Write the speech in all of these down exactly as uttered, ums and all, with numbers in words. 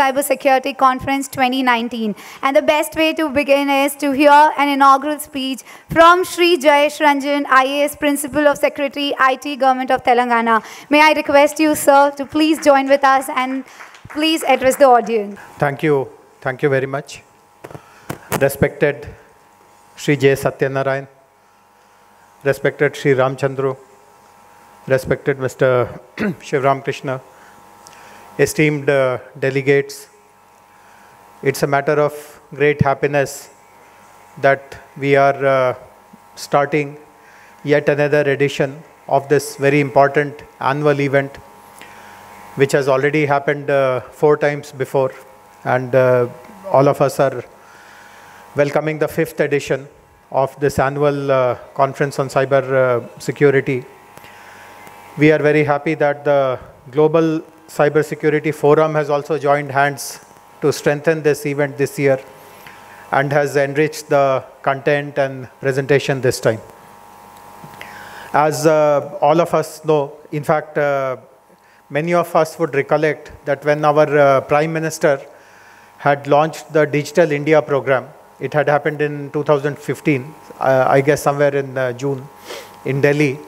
Cybersecurity Conference twenty nineteen. And the best way to begin is to hear an inaugural speech from Shri Jayesh Ranjan, I A S Principal of Secretary, I T, Government of Telangana. May I request you, sir, to please join with us and please address the audience. Thank you. Thank you very much. Respected Shri J. Satyanarayan, respected Shri Ramchandru, respected Mister Shivram Krishna, esteemed uh, delegates, it's a matter of great happiness that we are uh, starting yet another edition of this very important annual event, which has already happened uh, four times before, and uh, all of us are welcoming the fifth edition of this annual uh, conference on cyber uh, security. We are very happy that the Global Cybersecurity Forum has also joined hands to strengthen this event this year and has enriched the content and presentation this time. As uh, all of us know, in fact, uh, many of us would recollect that when our uh, Prime Minister had launched the Digital India program, it had happened in two thousand fifteen, uh, I guess somewhere in uh, June, in Delhi.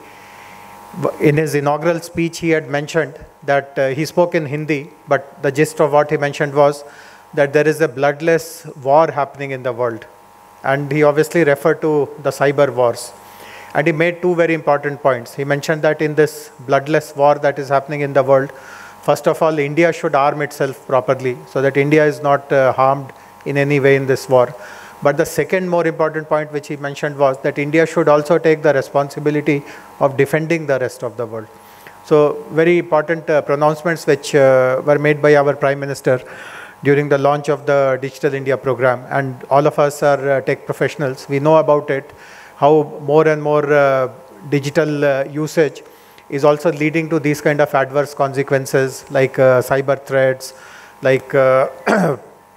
In his inaugural speech, he had mentioned that uh, he spoke in Hindi, but the gist of what he mentioned was that there is a bloodless war happening in the world. And he obviously referred to the cyber wars. And he made two very important points. He mentioned that in this bloodless war that is happening in the world, first of all, India should arm itself properly so that India is not uh, harmed in any way in this war. But the second more important point which he mentioned was that India should also take the responsibility of defending the rest of the world. So very important uh, pronouncements which uh, were made by our Prime Minister during the launch of the Digital India program. And all of us are uh, tech professionals. We know about it, how more and more uh, digital uh, usage is also leading to these kind of adverse consequences like uh, cyber threats, like uh,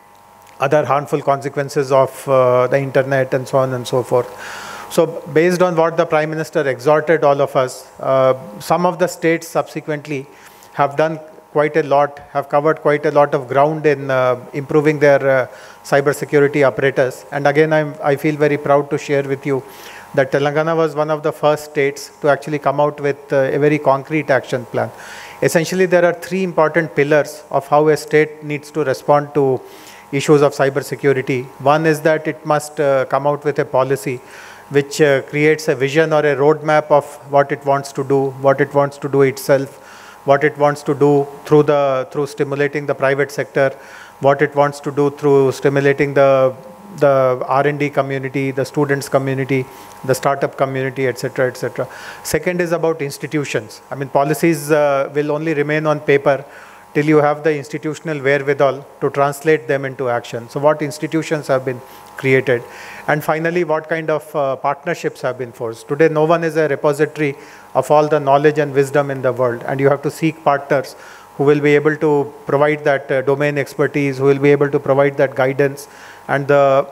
other harmful consequences of uh, the internet and so on and so forth. So based on what the Prime Minister exhorted all of us, uh, some of the states subsequently have done quite a lot, have covered quite a lot of ground in uh, improving their uh, cyber security apparatus. And again, I'm, I feel very proud to share with you that Telangana was one of the first states to actually come out with uh, a very concrete action plan. Essentially, there are three important pillars of how a state needs to respond to issues of cyber security. One is that it must uh, come out with a policy which uh, creates a vision or a roadmap of what it wants to do, what it wants to do itself, what it wants to do through the through stimulating the private sector, what it wants to do through stimulating the the R and D community, the students community, the startup community, et cetera, et cetera. Second is about institutions. I mean, policies uh, will only remain on paper till you have the institutional wherewithal to translate them into action. So what institutions have been created? And finally, what kind of uh, partnerships have been forged? Today, no one is a repository of all the knowledge and wisdom in the world, and you have to seek partners who will be able to provide that uh, domain expertise, who will be able to provide that guidance and the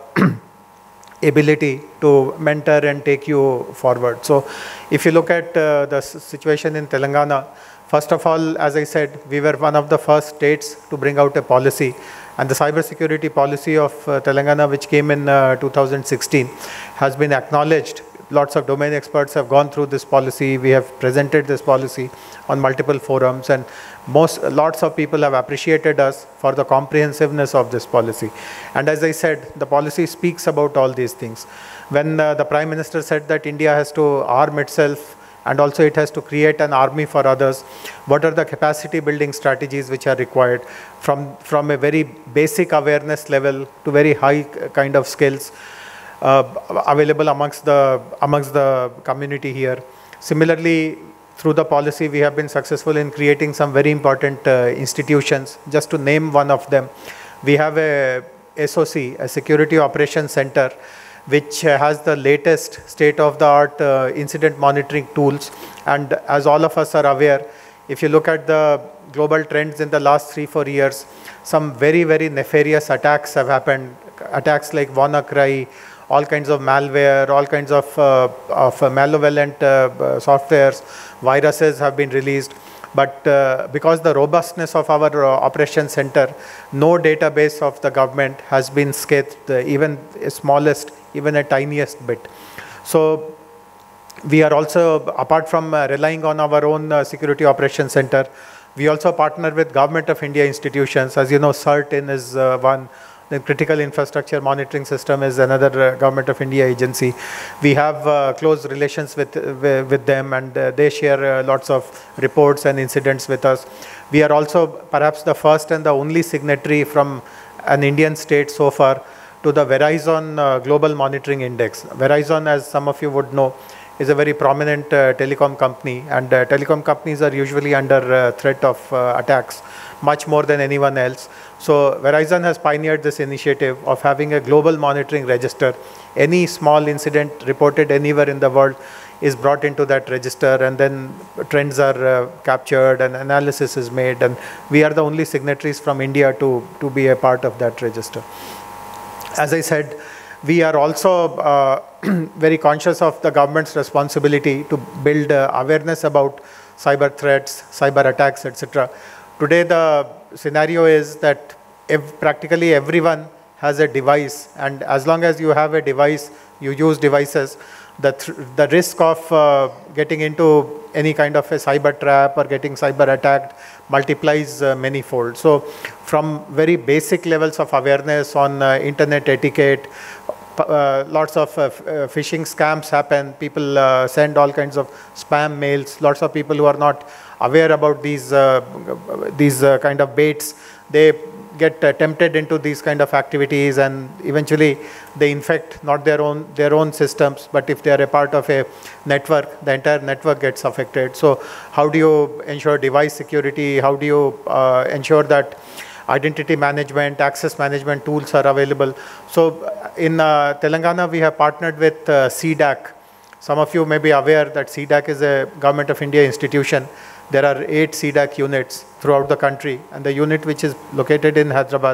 ability to mentor and take you forward. So if you look at uh, the situation in Telangana, first of all, as I said, we were one of the first states to bring out a policy, and the cybersecurity policy of uh, Telangana, which came in uh, two thousand sixteen, has been acknowledged. Lots of domain experts have gone through this policy. We have presented this policy on multiple forums, and most lots of people have appreciated us for the comprehensiveness of this policy. And as I said, the policy speaks about all these things. When uh, the Prime Minister said that India has to arm itself and also it has to create an army for others, what are the capacity building strategies which are required from, from a very basic awareness level to very high kind of skills uh, available amongst the, amongst the community here. Similarly, through the policy, we have been successful in creating some very important uh, institutions. Just to name one of them, we have a S O C, a Security Operations Center, which uh, has the latest state-of-the-art uh, incident monitoring tools. And as all of us are aware, if you look at the global trends in the last three, four years, some very, very nefarious attacks have happened. Attacks like WannaCry, all kinds of malware, all kinds of, uh, of uh, malevolent uh, softwares, viruses have been released. But uh, because the robustness of our uh, operations center, no database of the government has been scathed, uh, even smallest, even a tiniest bit. So we are also, apart from uh, relying on our own uh, security operations center, we also partner with Government of India institutions. As you know, CERT-in is uh, one. The Critical Infrastructure Monitoring System is another uh, Government of India agency. We have uh, close relations with, uh, with them, and uh, they share uh, lots of reports and incidents with us. We are also perhaps the first and the only signatory from an Indian state so far to the Verizon uh, Global Monitoring Index. Verizon, as some of you would know, is a very prominent uh, telecom company, and uh, telecom companies are usually under uh, threat of uh, attacks much more than anyone else. So Verizon has pioneered this initiative of having a global monitoring register. Any small incident reported anywhere in the world is brought into that register, and then trends are uh, captured and analysis is made, and we are the only signatories from India to, to be a part of that register. As I said, we are also uh, very conscious of the government's responsibility to build uh, awareness about cyber threats, cyber attacks, et cetera. Today, the scenario is that ev practically everyone has a device, and as long as you have a device, you use devices, the, th the risk of uh, getting into any kind of a cyber trap or getting cyber attacked multiplies uh, many-fold. So from very basic levels of awareness on uh, internet etiquette, Uh, lots of uh, uh, phishing scams happen. People uh, send all kinds of spam mails. Lots of people who are not aware about these uh, these uh, kind of baits, they get uh, tempted into these kind of activities, and eventually they infect not their own their own systems, but if they are a part of a network, the entire network gets affected. So how do you ensure device security? How do you uh, ensure that identity management, access management tools are available? So in uh, Telangana, we have partnered with uh, C D A C. Some of you may be aware that C D A C is a Government of India institution. There are eight C D A C units throughout the country, and the unit which is located in Hyderabad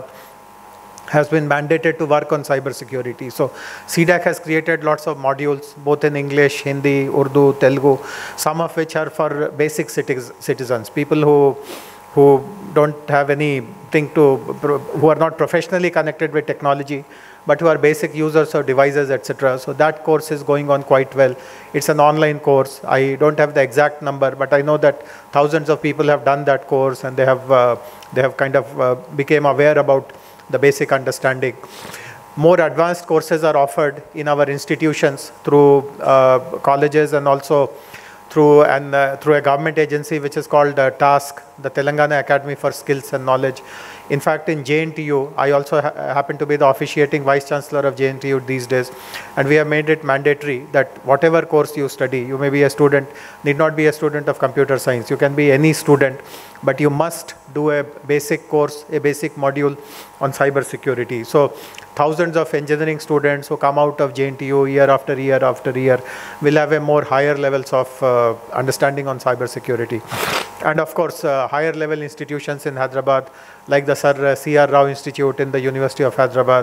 has been mandated to work on cyber security. So C D A C has created lots of modules, both in English, Hindi, Urdu, Telugu, some of which are for basic citizens, people who who don't have anything to, who are not professionally connected with technology, but who are basic users of devices, et cetera. So that course is going on quite well. It's an online course. I don't have the exact number, but I know that thousands of people have done that course, and they have uh, they have kind of uh, became aware about the basic understanding. More advanced courses are offered in our institutions through uh, colleges, and also through and uh, through a government agency which is called uh, TASK, the Telangana Academy for Skills and Knowledge. In fact, in J N T U, I also ha happen to be the officiating Vice Chancellor of J N T U these days, and we have made it mandatory that whatever course you study, you may be a student, need not be a student of computer science, you can be any student, but you must do a basic course, a basic module on cyber security. So thousands of engineering students who come out of J N T U year after year after year will have a more higher levels of uh, understanding on cyber security. And of course, uh, higher level institutions in Hyderabad, like the Sir uh, C R Rao Institute in the University of Hyderabad,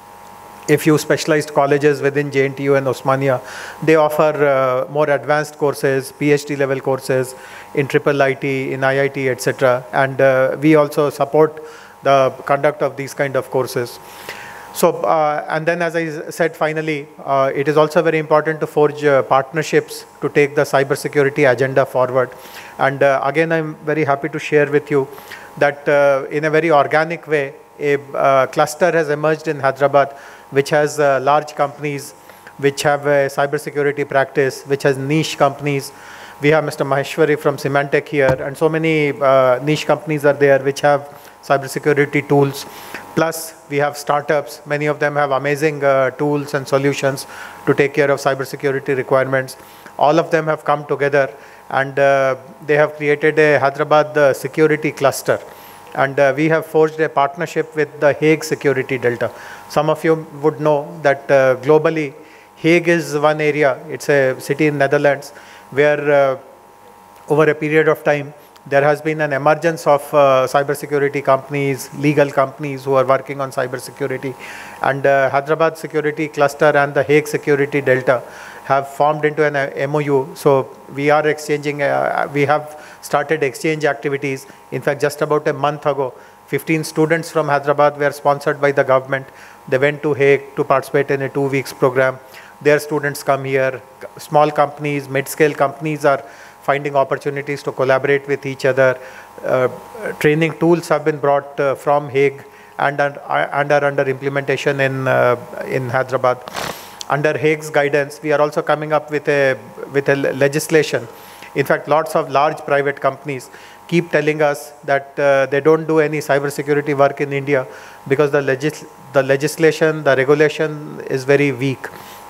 a few specialized colleges within J N T U and Osmania, they offer uh, more advanced courses, PhD level courses in triple I T, in I I T, et cetera. And uh, we also support the conduct of these kind of courses. So, uh, and then as I said, finally, uh, it is also very important to forge uh, partnerships to take the cybersecurity agenda forward. And uh, again, I'm very happy to share with you that uh, in a very organic way, a uh, cluster has emerged in Hyderabad, which has uh, large companies, which have a cybersecurity practice, which has niche companies. We have Mister Maheshwari from Symantec here, and so many uh, niche companies are there which have cybersecurity tools. Plus, we have startups. Many of them have amazing uh, tools and solutions to take care of cybersecurity requirements. All of them have come together, and uh, they have created a Hyderabad uh, security cluster. And uh, we have forged a partnership with the Hague Security Delta. Some of you would know that uh, globally, Hague is one area. It's a city in Netherlands where uh, over a period of time, there has been an emergence of uh, cybersecurity companies, legal companies who are working on cybersecurity. And uh, Hyderabad Security Cluster and the Hague Security Delta have formed into an M O U. So we are exchanging, uh, we have started exchange activities. In fact, just about a month ago, fifteen students from Hyderabad were sponsored by the government. They went to Hague to participate in a two weeks program. Their students come here. Small companies, mid-scale companies are finding opportunities to collaborate with each other. Uh, training tools have been brought uh, from Hague and are, and are under implementation in, uh, in Hyderabad. Under Hague's guidance, we are also coming up with a, with a legislation. In fact, lots of large private companies keep telling us that uh, they don't do any cybersecurity work in India because the, legis the legislation, the regulation is very weak.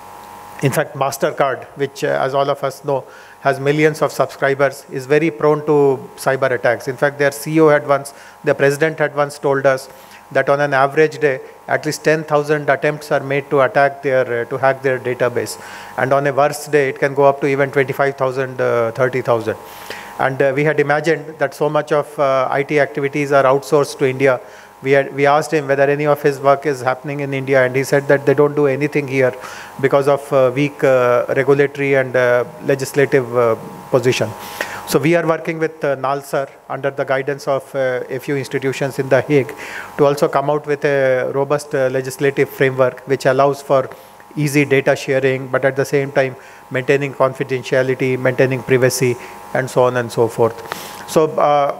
In fact, MasterCard, which uh, as all of us know, has millions of subscribers, is very prone to cyber attacks. In fact, their C E O had once, the president had once told us that on an average day, at least ten thousand attempts are made to attack their, uh, to hack their database. And on a worst day, it can go up to even twenty-five thousand, uh, thirty thousand. And uh, we had imagined that so much of uh, I T activities are outsourced to India. We, had, we asked him whether any of his work is happening in India, and he said that they don't do anything here because of uh, weak uh, regulatory and uh, legislative uh, position. So we are working with uh, NALSAR under the guidance of uh, a few institutions in The Hague to also come out with a robust uh, legislative framework which allows for easy data sharing, but at the same time maintaining confidentiality, maintaining privacy, and so on and so forth. So uh,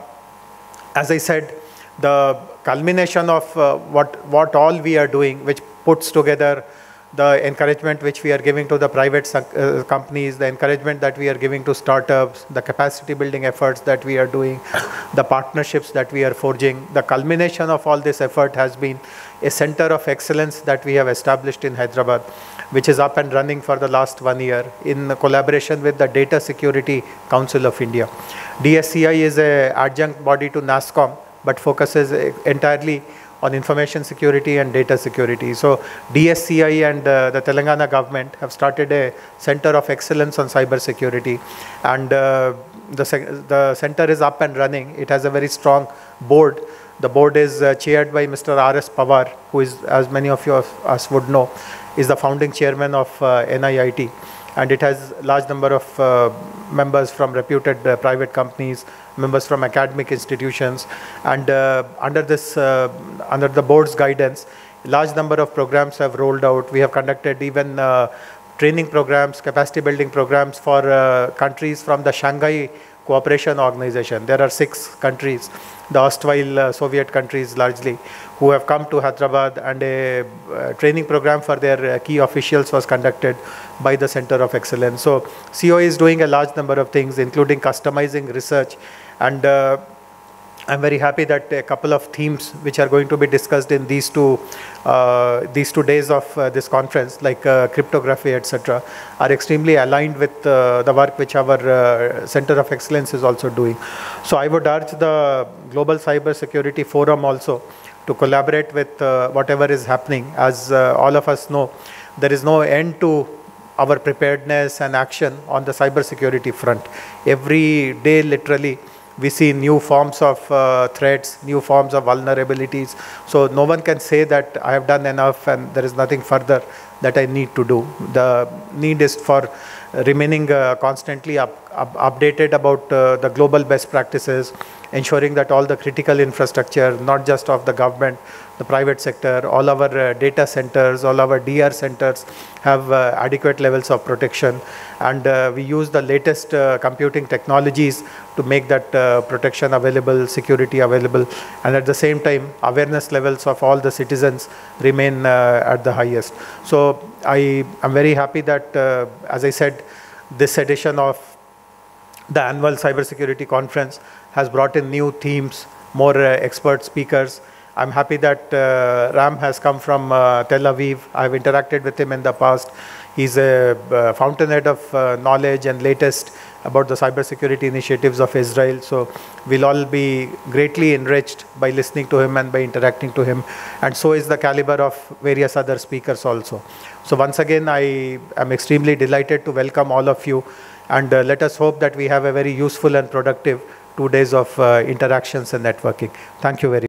as I said, the culmination of uh, what, what all we are doing, which puts together the encouragement which we are giving to the private uh, companies, the encouragement that we are giving to startups, the capacity building efforts that we are doing, the partnerships that we are forging. The culmination of all this effort has been a center of excellence that we have established in Hyderabad, which is up and running for the last one year in collaboration with the Data Security Council of India. D S C I is an adjunct body to NASSCOM, but focuses entirely on information security and data security. So D S C I and uh, the Telangana government have started a center of excellence on cyber security, and uh, the, the center is up and running. It has a very strong board. The board is uh, chaired by Mister R S Pawar, who is, as many of you of us would know, is the founding chairman of uh, N I I T, and it has a large number of uh, members from reputed uh, private companies, members from academic institutions, and uh, under this, uh, under the board's guidance, a large number of programs have rolled out. We have conducted even uh, training programs, capacity building programs for uh, countries from the Shanghai Cooperation Organization. There are six countries, the erstwhile uh, Soviet countries largely, who have come to Hyderabad, and a uh, training program for their uh, key officials was conducted by the Center of Excellence. So C O is doing a large number of things, including customizing research, and uh, I'm very happy that a couple of themes which are going to be discussed in these two, uh, these two days of uh, this conference, like uh, cryptography, et cetera, are extremely aligned with uh, the work which our uh, Center of Excellence is also doing. So I would urge the Global Cyber Security Forum also to collaborate with uh, whatever is happening. As uh, all of us know, there is no end to our preparedness and action on the cyber security front. Every day, literally, we see new forms of uh, threats, new forms of vulnerabilities. So no one can say that I have done enough and there is nothing further that I need to do. The need is for remaining uh, constantly up, up, updated about uh, the global best practices, ensuring that all the critical infrastructure, not just of the government, the private sector, all our uh, data centers, all our D R centers have uh, adequate levels of protection, and uh, we use the latest uh, computing technologies to make that uh, protection available, security available, and at the same time awareness levels of all the citizens remain uh, at the highest. So I am very happy that, uh, as I said, this edition of the annual cybersecurity conference has brought in new themes, more uh, expert speakers. I'm happy that uh, Ram has come from uh, Tel Aviv. I've interacted with him in the past. He's a uh, fountainhead of uh, knowledge and latest about the cybersecurity initiatives of Israel. So we'll all be greatly enriched by listening to him and by interacting to him. And so is the caliber of various other speakers also. So once again, I am extremely delighted to welcome all of you. And uh, let us hope that we have a very useful and productive two days of uh, interactions and networking. Thank you very much.